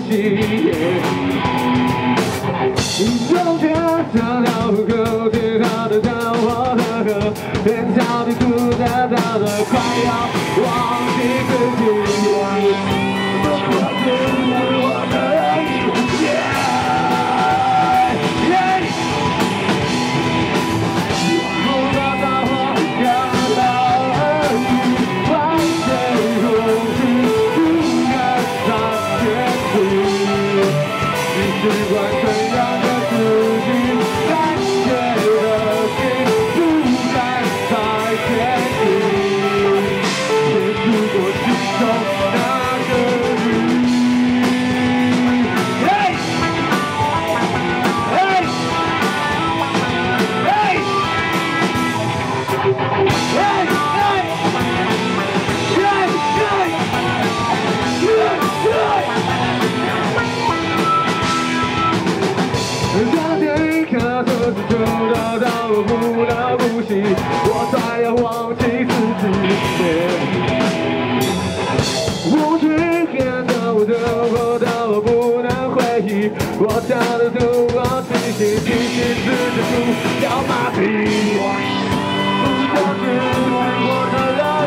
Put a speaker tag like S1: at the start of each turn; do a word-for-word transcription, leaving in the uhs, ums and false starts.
S1: 息。终觉得到不够，最好的当我的河，连草地枯燥到的快要忘记自己。我是我的而已。习惯怎样的自己，感觉的心不再在前进，结束过心中那个你。嘿，嘿，嘿，嘿，那天一刻车子就到到我不得不息，我再也忘记自己。无趣感到我的活到我不能回忆，我想的都我清醒，清醒自己不要麻痹。不就是我的人。